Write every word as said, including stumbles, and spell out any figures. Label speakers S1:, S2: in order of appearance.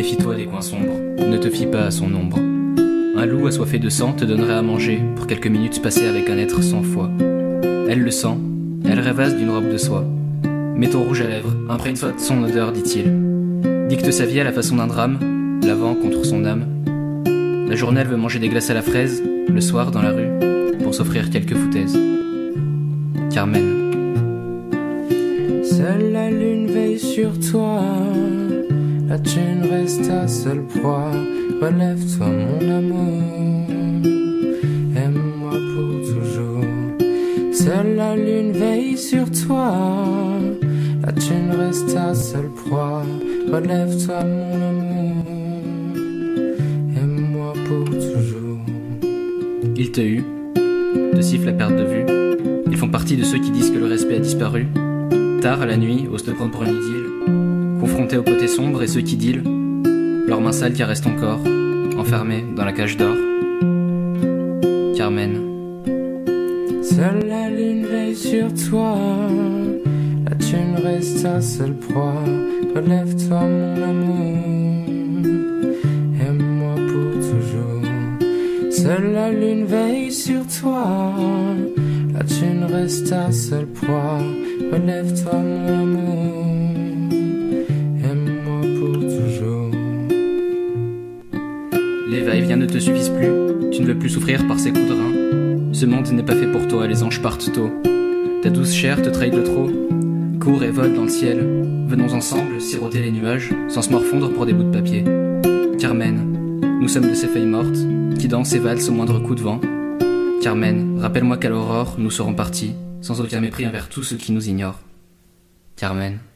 S1: Méfie-toi des coins sombres, ne te fie pas à son ombre. Un loup assoiffé de sang te donnerait à manger pour quelques minutes passées avec un être sans foi. Elle le sent, elle rêvasse d'une robe de soie. Mets ton rouge à lèvres, imprègne-toi de son odeur, dit-il. Dicte sa vie à la façon d'un drame, l'avant contre son âme. La journée elle veut manger des glaces à la fraise, le soir dans la rue, pour s'offrir quelques foutaises. Carmen.
S2: Seule la lune veille sur toi, la thune reste ta seule proie. Relève-toi mon amour, aime-moi pour toujours. Seule la lune veille sur toi, la thune reste ta seule proie. Relève-toi mon amour, aime-moi pour toujours.
S1: Il te eut, te siffle à perte de vue. Ils font partie de ceux qui disent que le respect a disparu. Tard à la nuit, osent te prendre pour une idylle, confrontés au côté sombre et ceux qui dealent, leurs mains sales caressent ton corps, enfermé dans la cage d'or. Carmen.
S2: Seule la lune veille sur toi, la thune reste ta seule proie. Relève-toi mon amour, aime-moi pour toujours. Seule la lune veille sur toi, la thune reste ta seule proie. Relève-toi mon amour, aime-moi pour toujours.
S1: Les va-et-vient ne te suffisent plus, tu ne veux plus souffrir par ces coups de rein. Ce monde n'est pas fait pour toi, les anges partent tôt. Ta douce chair te trahit de trop. Cours et vole dans le ciel, venons ensemble siroter les nuages, sans se morfondre pour des bouts de papier. Carmen, nous sommes de ces feuilles mortes, qui dansent et valsent au moindre coup de vent. Carmen, rappelle-moi qu'à l'aurore, nous serons partis, sans aucun mépris envers tous ceux qui nous ignorent. Carmen.